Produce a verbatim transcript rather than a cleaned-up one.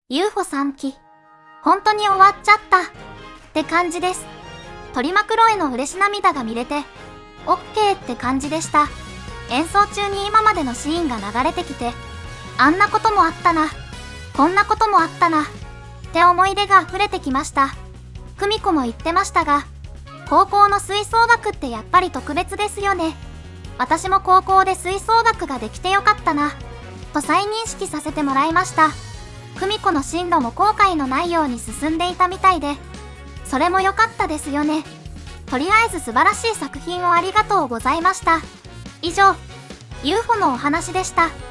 ユーフォ さんき。本当に終わっちゃった。って感じです。取りまくろへの嬉し涙が見れて、オッケーって感じでした。演奏中に今までのシーンが流れてきて、あんなこともあったな、こんなこともあったな、って思い出が溢れてきました。久美子も言ってましたが、高校の吹奏楽ってやっぱり特別ですよね。私も高校で吹奏楽ができてよかったな、と再認識させてもらいました。久美子の進路も後悔のないように進んでいたみたいで、それも良かったですよね。とりあえず素晴らしい作品をありがとうございました。以上、ユーフォ のお話でした。